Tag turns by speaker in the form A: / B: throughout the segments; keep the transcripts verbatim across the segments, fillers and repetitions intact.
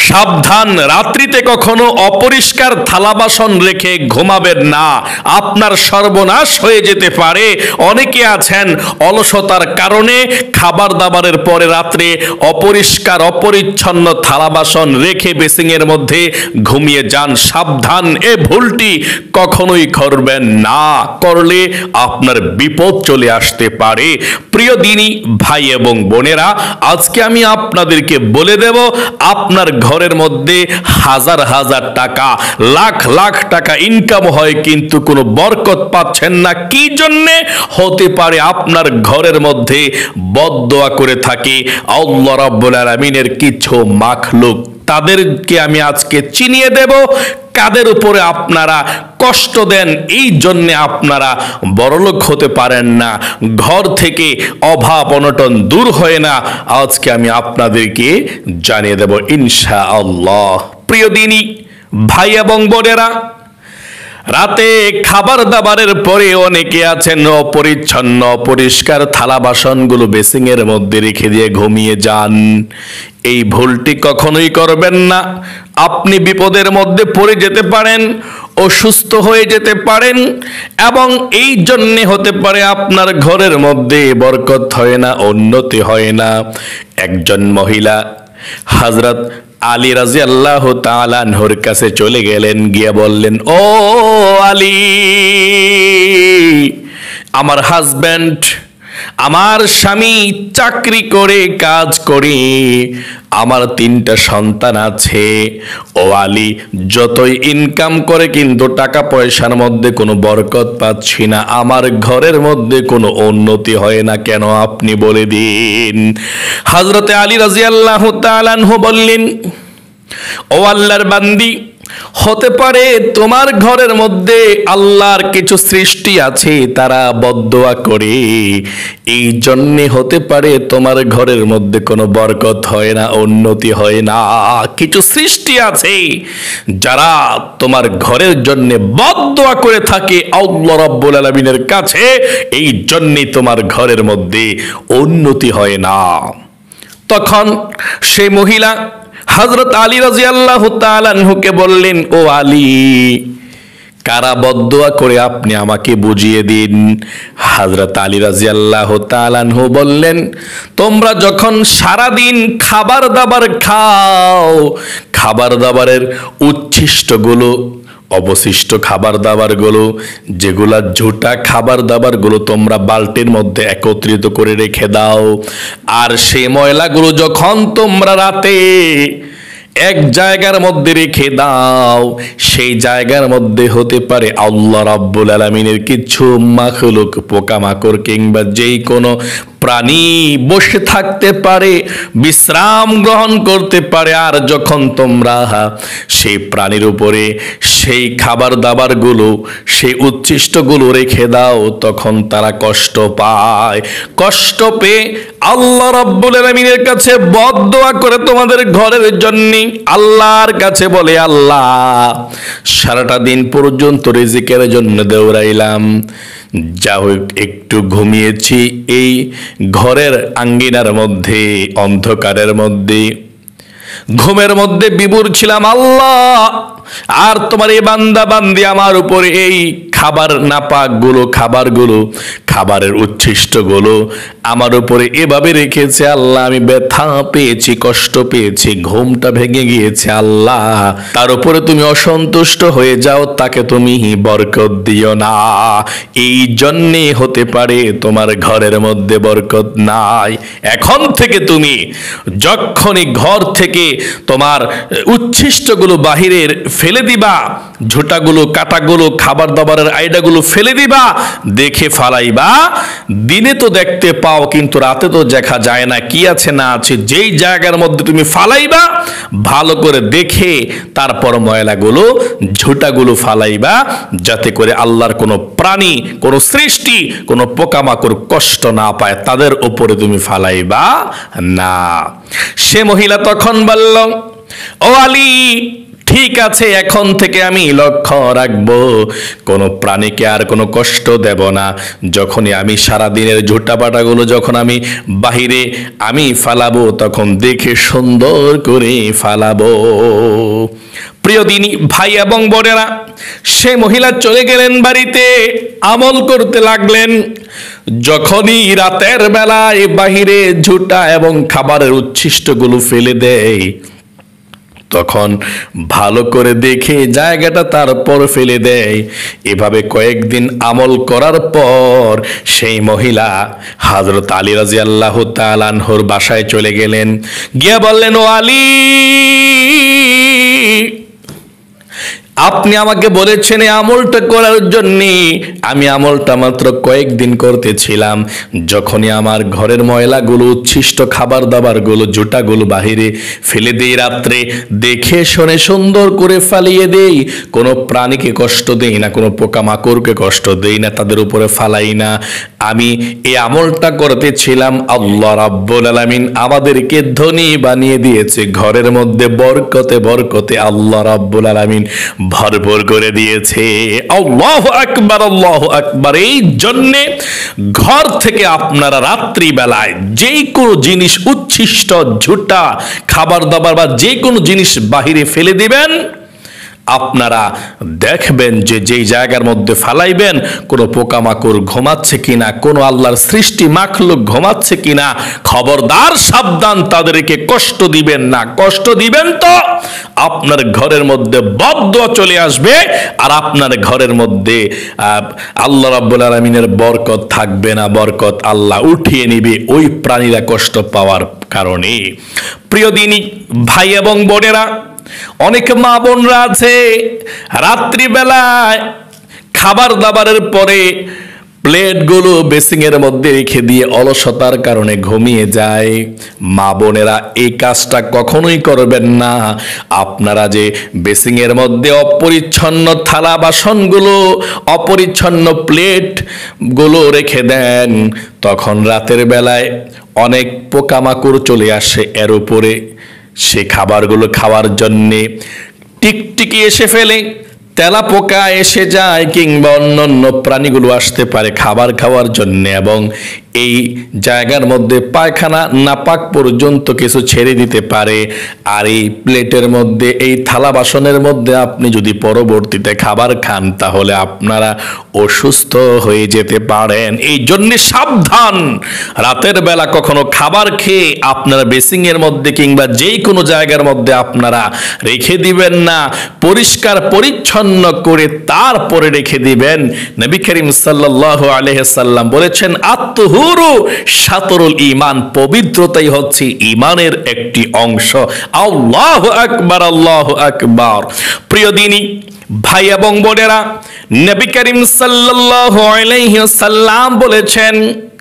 A: সাবধান, রাত্রিতে কখনো অপরিষ্কার থালা বাসন রেখে ঘুমাবেন না, আপনার সর্বনাশ হয়ে যেতে পারে। অনেকে আছেন অলসতার কারণে খাবার দাবারের পরে রাত্রে অপরিষ্কার অপরিচ্ছন্ন থালা বাসন রেখে বেসিংয়ের মধ্যে ঘুমিয়ে যান। সাবধান, এ ভুলটি কখনোই করবেন না, করলে আপনার বিপদ চলে আসতে পারে। প্রিয় দিনী ভাই এবং বোনেরা, আজকে আমি আপনাদেরকে বলে দেব আপনার ঘরের মধ্যে হাজার হাজার টাকা, লাখ লাখ টাকা ইনকাম হয় কিন্তু কোনো বরকত পাচ্ছেন না। কি জন্যে? হতে পারে আপনার ঘরের মধ্যে বদদোয়া করে থাকে আল্লাহ রাব্বুল আলামিনের কিছু মাখলুক। তাদেরকে আমি আজকে চিনিয়ে দেব কাদের উপরে আপনারা কষ্ট দেন, এই জন্যে আপনারা বড়লোক হতে পারেন না, ঘর থেকে অভাব অনটন দূর হয় না। আজকে আমি আপনাদেরকে জানিয়ে দেব ইনশাআল্লাহ। প্রিয় দিনী ভাই এবং বোনেরা, রাতে খাবার দাবারের পরে অনেকে আছেন অপরিচ্ছন্ন অপরিষ্কার থালা বাসনগুলো বেসিংয়ের মধ্যে রেখে দিয়ে ঘুমিয়ে যান। এই ভুলটি কখনোই করবেন না। আপনি বিপদের মধ্যে পড়ে যেতে পারেন, অসুস্থ হয়ে যেতে পারেন, এবং এই জন্যে হতে পারে আপনার ঘরের মধ্যে বরকত হয় না, উন্নতি হয় না। একজন মহিলা হযরত আলী রাদিয়াল্লাহু তাআলা আনহুর কাছে চলে গেলেন, গিয়ে বললেন, ও আলী, আমার হাজব্যান্ড, আমার স্বামী চাকরি করে কাজ করে, আমার তিনটা সন্তান আছে। ও আলী, যতই ইনকাম করে কিন্তু টাকা পয়সার মধ্যে কোনো বরকত পাচ্ছি না, আমার ঘরের মধ্যে কোনো উন্নতি হয় না, কেন আপনি বলে দিন। হযরতে আলী রাদিয়াল্লাহু তাআলা আনহু বললেন, ও আল্লাহর বান্দি, হতে পারে তোমার ঘরের মধ্যে আল্লাহর কিছু সৃষ্টি আছে, তারা বদদোয়া করে, এই জন্যে হতে পারে তোমার ঘরের মধ্যে কোনো বরকত হয় না, উন্নতি হয় না। কিছু সৃষ্টি আছে যারা তোমার ঘরের জন্য বদদোয়া করে থাকে আল্লাহ রাব্বুল আলামিনের কাছে, এই জন্যে তোমার ঘরের মধ্যে উন্নতি হয় না। তখন সেই মহিলা হযরত আলী রাদিয়াল্লাহু তাআলা আনহুকে বললেন, ও আলী, কারা বদদোয়া করে আপনি আমাকে বুঝিয়ে দিন। হযরত আলী রাদিয়াল্লাহু তাআলা আনহু বললেন, তোমরা যখন সারাদিন খাবার দাবার খাও, খাবার দাবারের উচ্ছিষ্টগুলো, অবশিষ্ট খাবার দাবারগুলো, যেগুলা ঝুটা খাবার দাবারগুলো তোমরা বালতির মধ্যে একত্রিত করে রেখে দাও, আর সেই ময়লাগুলো যখন তোমরা রাতে এক জায়গার মধ্যে রেখে দাও, সেই জায়গার মধ্যে হতে পারে আল্লাহ রাব্বুল আলামিনের কিছু মাখলুক, পোকামাকড় কিংবা যেই কোনো প্রাণী বসে থাকতে পারে, বিশ্রাম গ্রহণ করতে পারে। আর যখন তোমরা সেই প্রাণীর উপরে সেই খাবার দাবারগুলো, সেই উচ্ছিষ্টগুলো রেখে দাও, তখন তারা কষ্ট পায়। কষ্ট পেয়ে আল্লাহ রাব্বুল আলামিনের কাছে বদদোয়া করে তোমাদের ঘরের জন্য আল্লাহর কাছে বলে, আল্লাহ, সারাটা দিন পর্যন্ত রিজিকের জন্য দৌড়াইলাম, যা হোক একটু ঘুমিয়েছি এই ঘরের আঙ্গিনার মধ্যে, অন্ধকারের মধ্যে, ঘুমের মধ্যে বিভোর ছিলাম আল্লাহ, আর তোমার এই বান্দা বান্দি আমার উপরে এই খাবার নাপাক গুলো, খাবারগুলো, খাবারের উচ্ছিষ্টগুলো আমার উপরে এভাবে রেখেছে আল্লাহ, আমি ব্যথা পেয়েছি, কষ্ট পেয়েছি, ঘুমটা ভেঙে গিয়েছে আল্লাহ, তার উপরে তুমি অসন্তুষ্ট হয়ে যাও, তাকে তুমি বরকত দিও না। এই জন্যে হতে পারে তোমার ঘরের মধ্যে বরকত নাই। এখন থেকে তুমি যখনই ঘর থেকে তোমার উচ্ছিষ্টগুলো বাহিরের ফেলে দিবা, ঝোটাগুলো, কাটাগুলো, খাবার দাবারের আইডাগুলো ফেলে দিবা, দেখে ফালাইবা। দিনে তো দেখতে পাও কিন্তু রাতে তো দেখা যায় না কি আছে না আছে। যেই জায়গার মধ্যে তুমি ফালাইবা, ভালো করে দেখে তারপর ময়লাগুলো, ঝোটাগুলো ফালাইবা, যাতে করে আল্লাহর কোনো প্রাণী, কোনো সৃষ্টি, কোনো পোকামাকড় কষ্ট না পায়, তাদের উপরে তুমি ফালাইবা না। সে মহিলা তখন বলল, ও আলী, ঠিক আছে, এখন থেকে আমি লক্ষ্য রাখবো কোনো প্রাণীকে আর কোনো কষ্ট দেব না। যখনই আমি সারাদিনের ঝুটাপাটাগুলো যখন আমি বাহিরে আমি ফালাবো তখন দেখে সুন্দর করে ফালাবো। প্রিয় দিনী ভাই এবং বোনেরা, সে মহিলা চলে গেলেন বাড়িতে, আমল করতে লাগলেন। যখনই রাতের বেলায় বাহিরে ঝুটা এবং খাবারের উচ্ছিষ্টগুলো ফেলে দেয়, তখন ভালো করে দেখে জায়গাটা তারপর ফেলে দেয়। এভাবে কয়েকদিন আমল করার পর সেই মহিলা হযরত আলী রাদিয়াল্লাহু তাআলা আনহুর বাসায় চলে গেলেন। গিয়ে বললেন, ও আলী, আপনি আমাকে বলেছেন এই আমলটা করার জন্য। আমি আমলটা মাত্র কয়েকদিন করতেছিলাম, যখনই আমার ঘরের ময়লাগুলো, উচ্ছিষ্ট খাবার দাবারগুলো, জুটাগুলো বাহিরে ফেলে দেই রাত্রে, দেখে শুনে সুন্দর করে ফালিয়ে দেই। কোনো প্রাণীকে কষ্ট দেই না, কোনো পোকামাকড়কে কষ্ট দেই না, তাদের উপরে ফালাই না। আমি এই আমলটা করতেছিলাম, আল্লাহ রাব্বুল আলামিন আমাদেরকে ধনী বানিয়ে দিয়েছে। ঘরের মধ্যে বরকতে বরকতে আল্লাহ রাব্বুল আলামিন ভরপুর করে দিয়েছে। আল্লাহু আকবার, আল্লাহু আকবার। এই জন্যে ঘর থেকে আপনারা রাত্রি বেলায় যেই কোনো জিনিস, উচ্ছিষ্ট ঝুটা খাবার দাবার বা যে কোনো জিনিস বাহিরে ফেলে দিবেন, আপনারা দেখবেন যে যেই জায়গার মধ্যে ফালাইবেন কোনো পোকামাকড় ঘুমাচ্ছে কিনা, কোনো আল্লাহর সৃষ্টি মাখলুক ঘুমাচ্ছে কিনা। খবরদার, সাবধান, তাদেরকে কষ্ট দিবেন না। কষ্ট দিবেন তো আপনার ঘরের মধ্যে বদদুয়া চলে আসবে, আর আপনার ঘরের মধ্যে আল্লাহ রাব্বুল আলামিনের বরকত থাকবে না। বরকত আল্লাহ উঠিয়ে নিবে ওই প্রাণীরা কষ্ট পাওয়ার কারণে। প্রিয় দিনী ভাই এবং বোনেরা, অনেক মা বোনরা আছে রাত্রিবেলায় খাবার দাবারের পরে প্লেটগুলো বেসিং এর মধ্যে রেখে দিয়ে অলসতার কারণে ঘুমিয়ে যায়। মা বোনেরা, এই কাজটা কখনোই করবেন না। আপনারা যে বেসিং এর মধ্যে অপরিচ্ছন্ন থালা বাসনগুলো, অপরিচ্ছন্ন প্লেটগুলো রেখে দেন, তখন রাতের বেলায় অনেক পোকামাকড় চলে আসে এর উপরে। সে খাবারগুলো খাওয়ার জন্যে টিকটিকি এসে ফেলে, তেলা পোকা এসে যায়, কিংবা অন্যান্য প্রাণীগুলো আসতে পারে খাবার খাওয়ার জন্য, এবং এই জায়গার মধ্যে পায়খানা নাপাক পর্যন্ত কিছু ছেড়ে দিতে পারে। আর এই প্লেটের মধ্যে, এই থালা বাসনের মধ্যে আপনি যদি পরবর্তীতে খাবার খান, তাহলে আপনারা অসুস্থ হয়ে যেতে পারেন। এই জন্য সাবধান, রাতের বেলা কখনো খাবার খেয়ে আপনারা বেসিং এর মধ্যে কিংবা যেই কোনো জায়গার মধ্যে আপনারা রেখে দিবেন না। পরিষ্কার পরিচ্ছন্ন করে তারপরে রেখে দিবেন। নবী করিম সাল্লাল্লাহু আলাইহি সাল্লাম বলেছেন, আত্মহু শাতরুল ঈমান, পবিত্রতাই হচ্ছে ঈমানের একটি অংশ। আল্লাহু আকবার, আল্লাহু আকবার। প্রিয় দিনী ভাই এবং বোনেরা, নবী করিম সাল্লাল্লাহু আলাইহি সাল্লাম বলেছেন,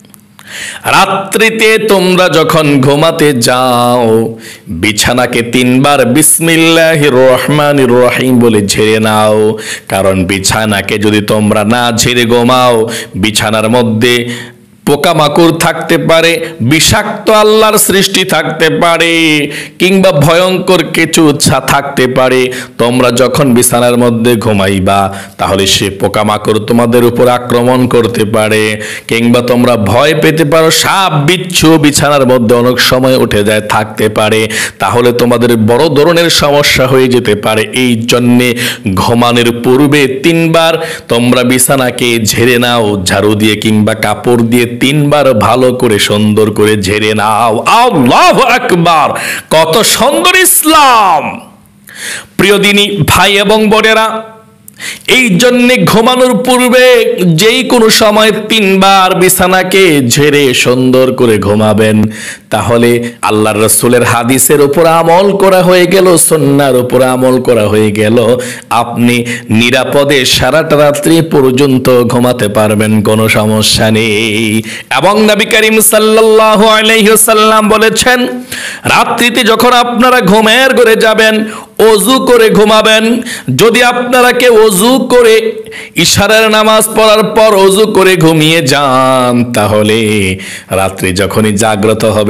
A: রাত্রিতে তোমরা যখন ঘুমাতে যাও, বিছানাকে তিনবার বিসমিল্লাহির রহমানির রহিম বলে ঝেড়ে নাও। কারণ বিছানাকে যদি তোমরা না ঝেড়ে ঘুমাও, বিছানার মধ্যে পোকামাকড় থাকতে পারে, বিষাক্ত আল্লাহর সৃষ্টি থাকতে পারে, কিংবা ভয়ঙ্কর কিছু থাকতে পারে। তোমরা যখন বিছানার মধ্যে ঘুমাইবা, তাহলে সে পোকামাকড় তোমাদের উপর আক্রমণ করতে পারে, কিংবা তোমরা ভয় পেতে পারো সাপ বিচ্ছু বিছানার মধ্যে অনেক সময় উঠে যায় থাকতে পারে, তাহলে তোমাদের বড় ধরনের সমস্যা হয়ে যেতে পারে। এই জন্যে ঘুমানোর পূর্বে তিনবার তোমরা বিছানাকে ঝেড়ে নাও, ঝাড়ু দিয়ে কিংবা কাপড় দিয়ে তিনবার ভালো করে সুন্দর করে ঝেড়ে নাও। আল্লাহু আকবার, কত সুন্দর ইসলাম। প্রিয় দিনী ভাই এবং বোনেরা, এই জন্যে ঘুমানোর পূর্বে যেই কোনো সময় তিনবার বিছানাকে ঝেড়ে সুন্দর করে ঘুমাবেন। তাহলে আল্লাহর রাসূলের হাদিসের উপর আমল করা হয়ে গেল, সুন্নাহর উপর আমল করা হয়ে গেল। আপনি নিরাপদে সারাটা রাত্রি পর্যন্ত ঘুমাতে পারবেন, কোনো সমস্যা নেই। এবং নবী করিম সাল্লাল্লাহু আলাইহি ওয়াসাল্লাম বলেছেন, রাত্রিতে যখন আপনারা ঘুমের ঘরে যাবেন, ওযু করে ঘুমাবেন। যদি আপনারা কেউ ওযু করে ইশারার নামাজ পড়ার পর ওযু করে ঘুমিয়ে যান, তাহলে রাত্রি যখনই জাগ্রত হবেন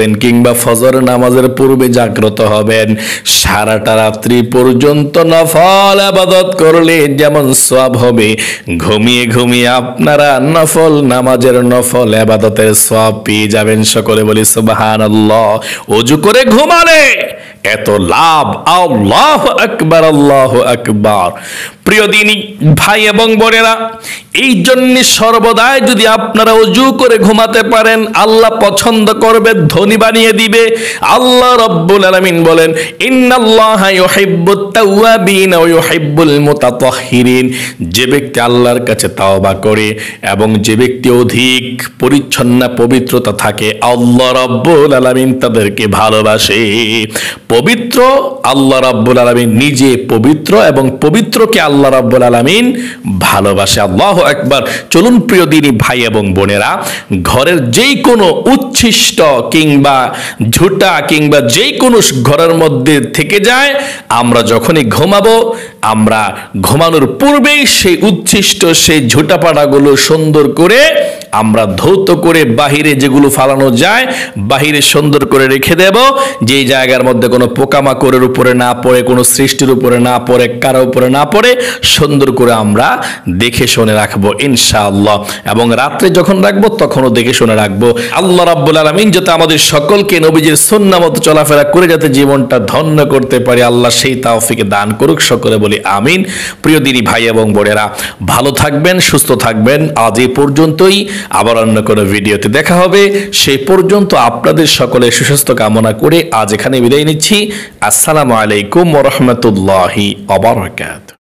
A: করবেন কিংবা ফজর নামাজের পূর্বে জাগ্রত হবেন, সারাটা রাত্রি পর্যন্ত নফল ইবাদত করলে যেমন সওয়াব হবে, ঘুমিয়ে ঘুমিয়ে আপনারা নফল নামাজের নফল ইবাদতের সওয়াব পেয়ে যাবেন। সকলে বলি সুবহানাল্লাহ। ওযু করে ঘুমালে এত লাভ, আল্লাহু আকবার, আল্লাহু আকবার। প্রিয় দিনী ভাই এবং বোনেরা, এই জন্য সর্বদাই যদি আপনারা ওযু করে ঘুমাতে পারেন, আল্লাহ পছন্দ করবে, ধনী বানিয়ে দিবে। আল্লাহ রাব্বুল আলামিন বলেন, ইন্নাল্লাহা ইউহিব্বুত তাওয়াবিন ওয়া ইউহিব্বুল মুতাতাহহিরিন। যে ব্যক্তি আল্লাহর কাছে তাওবা করে এবং যে ব্যক্তি অধিক পরিচ্ছন্ন পবিত্রতা থাকে, আল্লাহ রাব্বুল আলামিন তাদেরকে ভালোবাসে। পবিত্র আল্লাহ রাব্বুল আলামিন নিজে পবিত্র এবং পবিত্রকে আল্লাহ রাব্বুল আলামিন ভালোবাসে। আল্লাহু আকবার। চলুন প্রিয় দিনী ভাই এবং বোনেরা, ঘরের যেই কোনো উচ্ছিষ্ট কিংবা ঝুটা কিংবা যেই কোনো ঘরের মধ্যে থেকে যায়, আমরা যখনই ঘুমাবো, আমরা ঘুমানোর পূর্বেই সেই উচ্ছিষ্ট সেই ঝুটাপাটাগুলো সুন্দর করে আমরা ধৌত করে বাহিরে যেগুলো ফালানো যায় বাহিরে সুন্দর করে রেখে দেব, যেই জায়গার মধ্যে কোনো পোকামাকড়ের উপরে না পড়ে, কোনো সৃষ্টির উপরে না পড়ে, কারো উপরে না পড়ে, সুন্দর করে আমরা দেখে শুনে রাখবো ইনশাআল্লাহ। এবং রাত্রে যখন রাখবো তখনও দেখে শুনে রাখবো। আল্লাহ রাব্বুল আলামিন যাতে আমাদের সকলকে নবীজির সুন্নাহ মতো চলাফেরা করে যাতে জীবনটা ধন্য করতে পারি, আল্লাহ সেই তৌফিক দান করুক। সকলে বলি আমিন। প্রিয় দিনী ভাই এবং বোনেরা, ভালো থাকবেন, সুস্থ থাকবেন। আজ এই পর্যন্তই, আবার অন্য কোনো ভিডিওতে দেখা হবে। সেই পর্যন্ত আপনাদের সকলের সুস্বাস্থ্য কামনা করে আজ এখানে বিদায় নিচ্ছি। আসসালামু আলাইকুম ওয়া রাহমাতুল্লাহি ওয়া বারাকাতুহু।